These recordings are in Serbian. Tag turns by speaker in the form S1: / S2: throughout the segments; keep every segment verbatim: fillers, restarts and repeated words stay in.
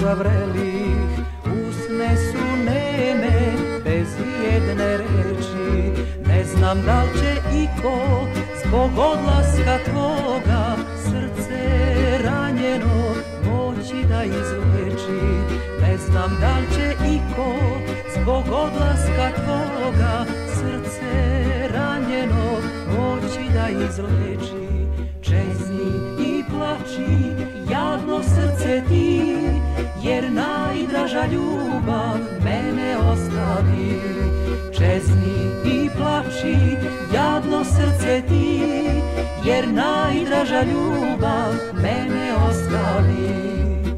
S1: zavrelih, usne su neme bez jedne reči. Ne znam da li će iko zbog odlaska tvoga srce ranjeno moći da izleči. Ne znam da li će iko zbog odlaska tvoga srce ranjeno moći da izleči. Čezni i plači, jadno srce ti, jer najdraža ljubav mene ostavi. Čezni i plači, jadno srce ti, jer najdraža ljubav mene ostavi.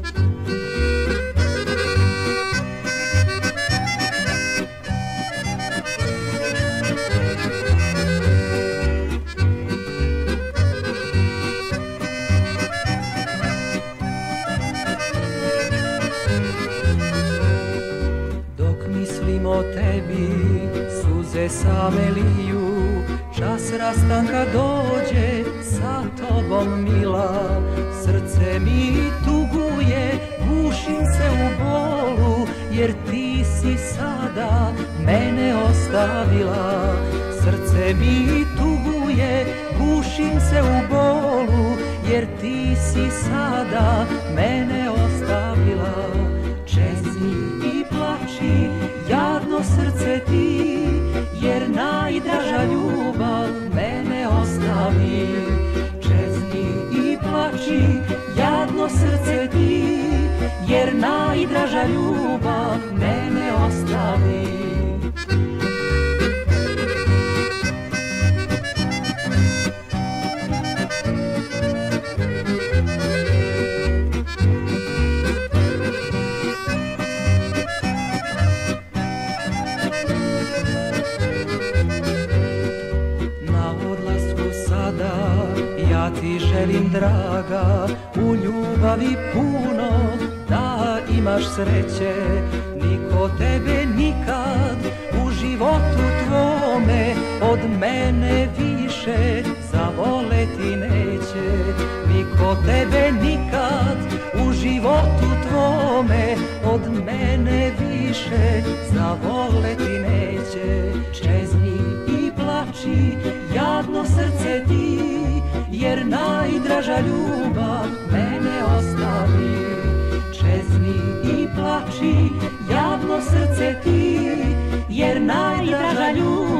S1: O tebi suze same liju, čas rastanka dođe sa tobom mila. Srce mi tuguje, gušim se u bolu, jer ti si sada mene ostavila. Srce mi tuguje, gušim se u bolu, jer ti si sada mene ostavila. Čezni i plači, jadno srce ti, jer najdraža ljubav mene ostavi. Čezni i plači, jadno srce ti, jer najdraža ljubav mene ostavi. Ja ti želim, draga, u ljubavi puno da imaš sreće. Niko tebe nikad u životu tvome od mene više zavoleti neće. Niko tebe nikad u životu tvome od mene više zavoleti neće. Čezni i plači, jadno srce ti, jer najdraža ljubav mene ostavi. Čezni i plači, jadno srce ti, jer najdraža ljubav